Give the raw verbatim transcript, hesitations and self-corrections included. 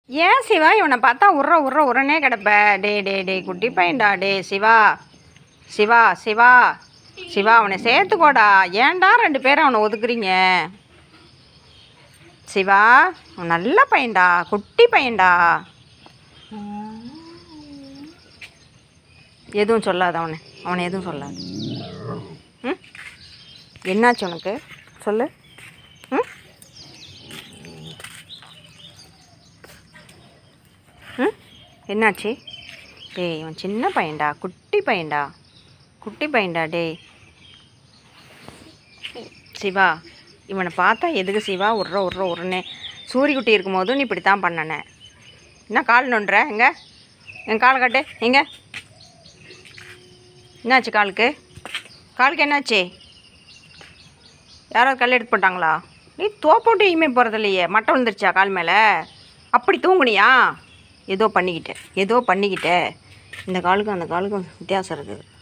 ஏன் சிவா இவனை பார்த்தா உர்ற உர்ற உரனே கிடப்ப? டே டே டே குட்டி பையன்டா. டே சிவா சிவா சிவா சிவா அவனை சேர்த்துக்கோடா. ஏன்டா ரெண்டு பேரும் அவனை ஒதுக்குறீங்க? சிவா அவன் நல்ல பையன்டா, குட்டி பையன்டா. எதுவும் சொல்லாது அவனை அவனை எதுவும் சொல்லாது. ம் என்னாச்சு உனக்கு சொல்லு. ம் ம் என்னாச்சு? டேய் இவன் சின்ன பையன்டா, குட்டி பையன்டா, குட்டி பையன்டா. டேய் சிவா இவனை பார்த்தா எதுக்கு சிவா உர்ற உர்ற உருன்னே? சூரியக்குட்டி இருக்கும்போதும் நீ இப்படி தான் பண்ணனே. என்ன கால் நோண்டுற? எங்கே என் காலை காட்டு. எங்கே என்னாச்சு காலுக்கு? காலுக்கு என்னாச்சு? யாராவது கல் எடுத்து போட்டாங்களா? நீ தோப்போட்டு இமே போகிறது இல்லையே. மட்டை விழுந்துருச்சா கால் மேலே? அப்படி தூங்குனியா? ஏதோ பண்ணிக்கிட்ட ஏதோ பண்ணிக்கிட்ட இந்த காலுக்கும் அந்த காலுக்கும் வித்தியாசம் இருக்குது.